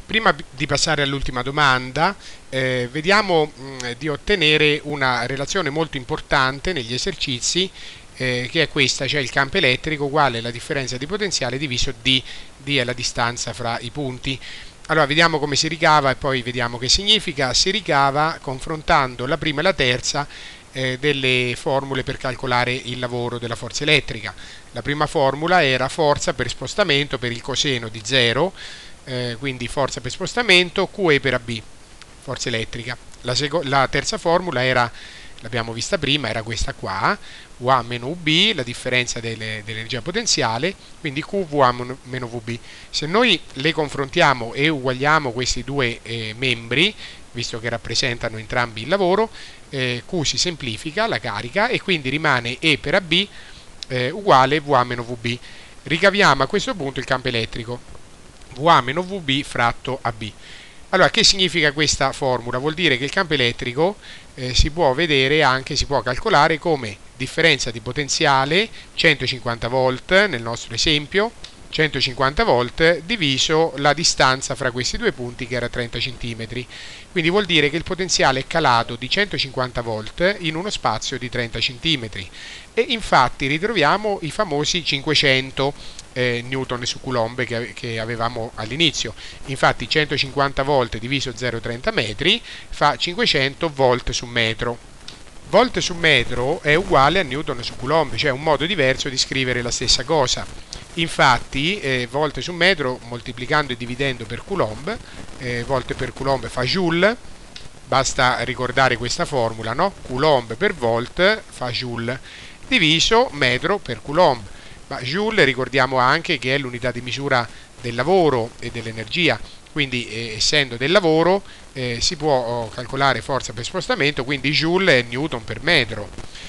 Prima di passare all'ultima domanda, vediamo di ottenere una relazione molto importante negli esercizi, che è questa, cioè il campo elettrico uguale la differenza di potenziale diviso D. D è la distanza fra i punti. Allora, vediamo come si ricava e poi vediamo che significa. Si ricava confrontando la prima e la terza delle formule per calcolare il lavoro della forza elettrica. La prima formula era forza per spostamento per il coseno di 0, quindi forza per spostamento QE per AB, forza elettrica. La terza formula era, l'abbiamo vista prima, era questa qua, UA meno UB, la differenza dell'energia potenziale, quindi QVA meno VB. Se noi le confrontiamo e uguagliamo questi due membri, visto che rappresentano entrambi il lavoro, Q si semplifica, la carica, e quindi rimane E per AB uguale VA meno VB. Ricaviamo a questo punto il campo elettrico, VA meno VB fratto AB. Allora, che significa questa formula? Vuol dire che il campo elettrico si può vedere anche, si può calcolare come differenza di potenziale 150 volt nel nostro esempio, 150 volt diviso la distanza fra questi due punti che era 30 cm. Quindi vuol dire che il potenziale è calato di 150 volt in uno spazio di 30 cm. E infatti ritroviamo i famosi 500 newton su coulomb che avevamo all'inizio. Infatti 150 volt diviso 0,30 metri fa 500 volt su metro. Volt su metro è uguale a newton su coulomb, cioè un modo diverso di scrivere la stessa cosa. Infatti volt su metro moltiplicando e dividendo per coulomb, volt per coulomb fa joule, basta ricordare questa formula, no? Coulomb per volt fa joule, diviso metro per coulomb. Ma joule ricordiamo anche che è l'unità di misura del lavoro e dell'energia, quindi essendo del lavoro si può calcolare forza per spostamento, quindi joule è newton per metro.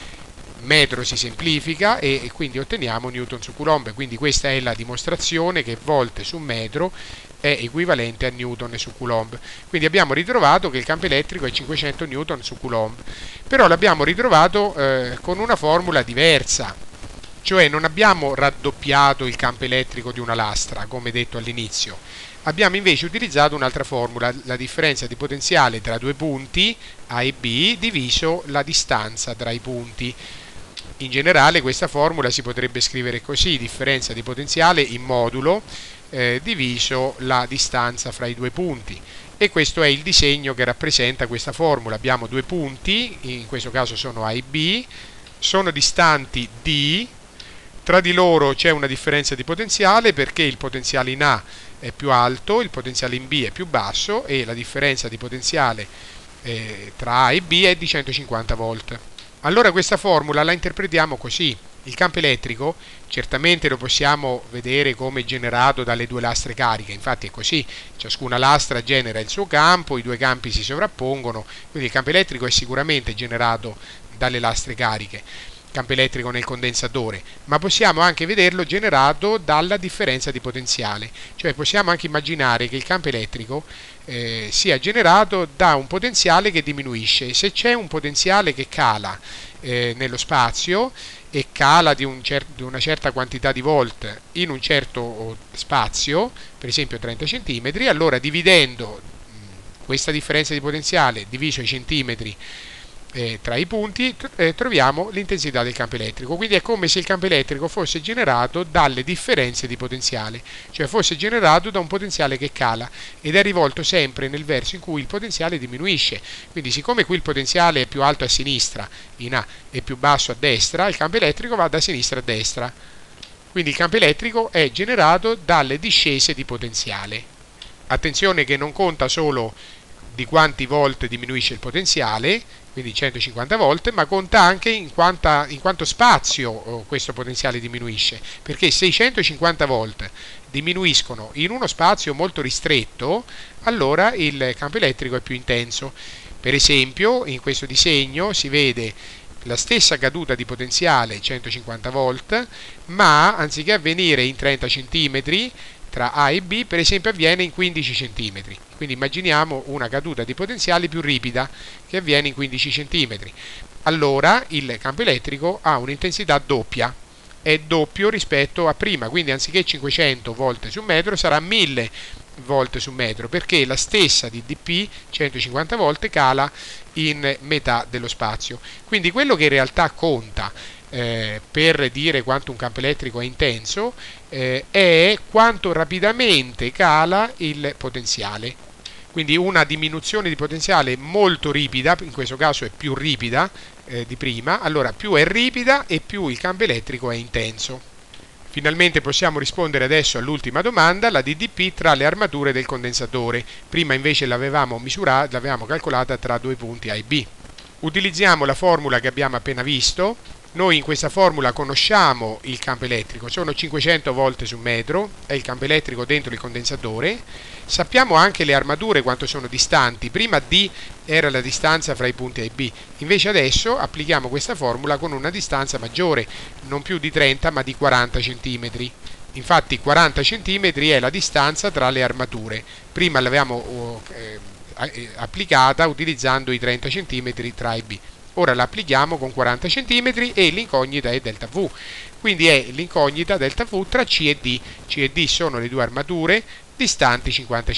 Metro si semplifica e quindi otteniamo newton su coulomb, quindi questa è la dimostrazione che volt su metro è equivalente a newton su coulomb. Quindi abbiamo ritrovato che il campo elettrico è 500 newton su coulomb, però l'abbiamo ritrovato con una formula diversa, cioè non abbiamo raddoppiato il campo elettrico di una lastra come detto all'inizio, abbiamo invece utilizzato un'altra formula, la differenza di potenziale tra due punti A e B diviso la distanza tra i punti. In generale questa formula si potrebbe scrivere così: differenza di potenziale in modulo diviso la distanza fra i due punti, e questo è il disegno che rappresenta questa formula. Abbiamo due punti, in questo caso sono A e B, sono distanti D, tra di loro c'è una differenza di potenziale perché il potenziale in A è più alto, il potenziale in B è più basso e la differenza di potenziale tra A e B è di 150 volt. Allora questa formula la interpretiamo così: il campo elettrico certamente lo possiamo vedere come generato dalle due lastre cariche, infatti è così, ciascuna lastra genera il suo campo, i due campi si sovrappongono, quindi il campo elettrico è sicuramente generato dalle lastre cariche, campo elettrico nel condensatore, ma possiamo anche vederlo generato dalla differenza di potenziale, cioè possiamo anche immaginare che il campo elettrico sia generato da un potenziale che diminuisce. Se c'è un potenziale che cala nello spazio e cala di una certa quantità di volt in un certo spazio, per esempio 30 cm, allora dividendo questa differenza di potenziale diviso i centimetri tra i punti troviamo l'intensità del campo elettrico. Quindi è come se il campo elettrico fosse generato dalle differenze di potenziale, cioè fosse generato da un potenziale che cala ed è rivolto sempre nel verso in cui il potenziale diminuisce. Quindi siccome qui il potenziale è più alto a sinistra in A e più basso a destra, il campo elettrico va da sinistra a destra. Quindi il campo elettrico è generato dalle discese di potenziale. Attenzione che non conta solo di quanti volt diminuisce il potenziale, quindi 150 volt, ma conta anche in quanto spazio questo potenziale diminuisce, perché se i 150 volt diminuiscono in uno spazio molto ristretto, allora il campo elettrico è più intenso. Per esempio, in questo disegno si vede la stessa caduta di potenziale 150 volt, ma anziché avvenire in 30 cm tra A e B, per esempio avviene in 15 cm. Quindi immaginiamo una caduta di potenziale più ripida che avviene in 15 cm. Allora il campo elettrico ha un'intensità doppia, è doppio rispetto a prima, quindi anziché 500 volt su metro sarà 1000 volt su metro, perché la stessa DDP 150 volt cala in metà dello spazio. Quindi quello che in realtà conta per dire quanto un campo elettrico è intenso è quanto rapidamente cala il potenziale. Quindi una diminuzione di potenziale molto ripida, in questo caso è più ripida di prima, allora più è ripida e più il campo elettrico è intenso. Finalmente possiamo rispondere adesso all'ultima domanda, la DDP tra le armature del condensatore. Prima invece l'avevamo calcolata tra due punti A e B. Utilizziamo la formula che abbiamo appena visto. Noi in questa formula conosciamo il campo elettrico, sono 500 volt su metro, è il campo elettrico dentro il condensatore. Sappiamo anche le armature quanto sono distanti, prima D era la distanza fra i punti A e B, invece adesso applichiamo questa formula con una distanza maggiore, non più di 30 ma di 40 cm. Infatti 40 cm è la distanza tra le armature, prima l'avevamo applicata utilizzando i 30 cm tra A e B. Ora la applichiamo con 40 cm e l'incognita è delta V, quindi è l'incognita delta V tra C e D. C e D sono le due armature distanti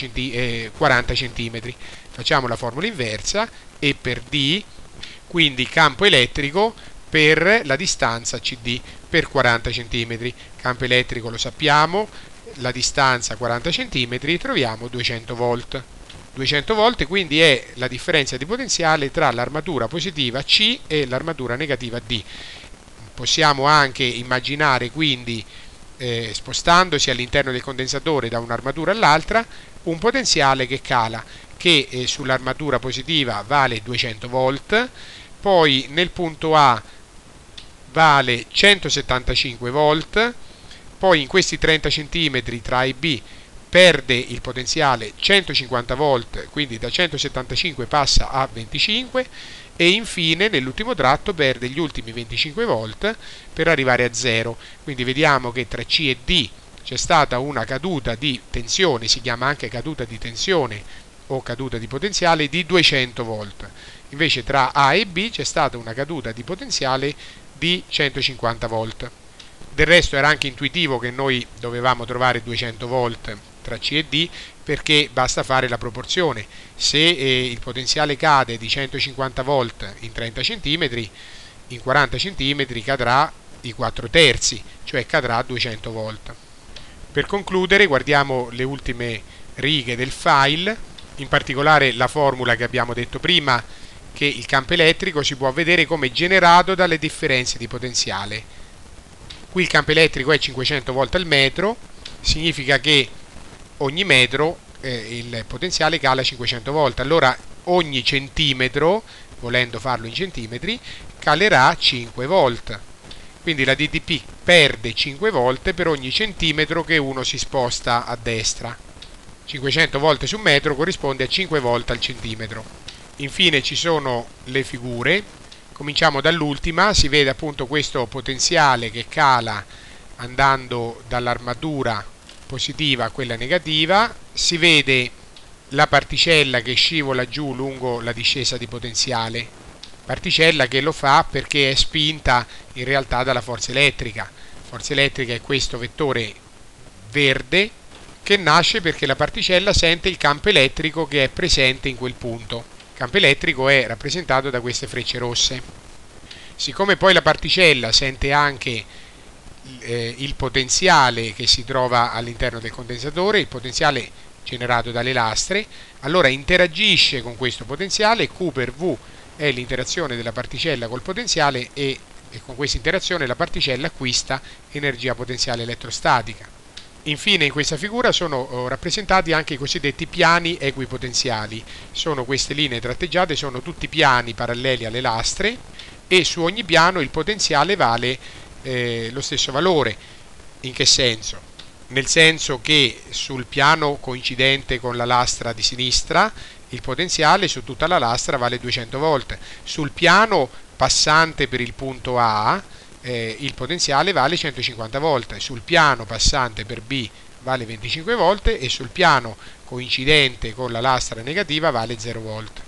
40 cm. Facciamo la formula inversa e per D, quindi campo elettrico per la distanza CD per 40 cm. Campo elettrico lo sappiamo, la distanza 40 cm, troviamo 200 volt. 200 volt quindi è la differenza di potenziale tra l'armatura positiva C e l'armatura negativa D. Possiamo anche immaginare quindi, spostandosi all'interno del condensatore da un'armatura all'altra, un potenziale che cala, che sull'armatura positiva vale 200 volt, poi nel punto A vale 175 volt, poi in questi 30 cm tra A e B perde il potenziale 150 volt, quindi da 175 passa a 25 e infine nell'ultimo tratto perde gli ultimi 25 volt per arrivare a 0. Quindi vediamo che tra C e D c'è stata una caduta di tensione, si chiama anche caduta di tensione o caduta di potenziale di 200 volt. Invece tra A e B c'è stata una caduta di potenziale di 150 volt. Del resto era anche intuitivo che noi dovevamo trovare 200 volt tra C e D, perché basta fare la proporzione. Se il potenziale cade di 150 volt in 30 cm, in 40 cm cadrà i 4 terzi, cioè cadrà 200 volt. Per concludere guardiamo le ultime righe del file, in particolare la formula che abbiamo detto prima, che il campo elettrico si può vedere come generato dalle differenze di potenziale. Qui il campo elettrico è 500 volt al metro, significa che ogni metro il potenziale cala 500 volt, allora ogni centimetro, volendo farlo in centimetri, calerà 5 volt. Quindi la DDP perde 5 volt per ogni centimetro che uno si sposta a destra. 500 volt su metro corrisponde a 5 volt al centimetro. Infine ci sono le figure. Cominciamo dall'ultima, si vede appunto questo potenziale che cala andando dall'armatura positiva a quella negativa, si vede la particella che scivola giù lungo la discesa di potenziale, particella che lo fa perché è spinta in realtà dalla forza elettrica. Forza elettrica è questo vettore verde che nasce perché la particella sente il campo elettrico che è presente in quel punto. Il campo elettrico è rappresentato da queste frecce rosse. Siccome poi la particella sente anche il potenziale che si trova all'interno del condensatore, il potenziale generato dalle lastre, allora interagisce con questo potenziale. Q per V è l'interazione della particella col potenziale e con questa interazione la particella acquista energia potenziale elettrostatica. Infine in questa figura sono rappresentati anche i cosiddetti piani equipotenziali. Sono queste linee tratteggiate, sono tutti piani paralleli alle lastre e su ogni piano il potenziale vale lo stesso valore. In che senso? Nel senso che sul piano coincidente con la lastra di sinistra il potenziale su tutta la lastra vale 200 volt. Sul piano passante per il punto A il potenziale vale 150 volt, sul piano passante per B vale 25 volt e sul piano coincidente con la lastra negativa vale 0 volt.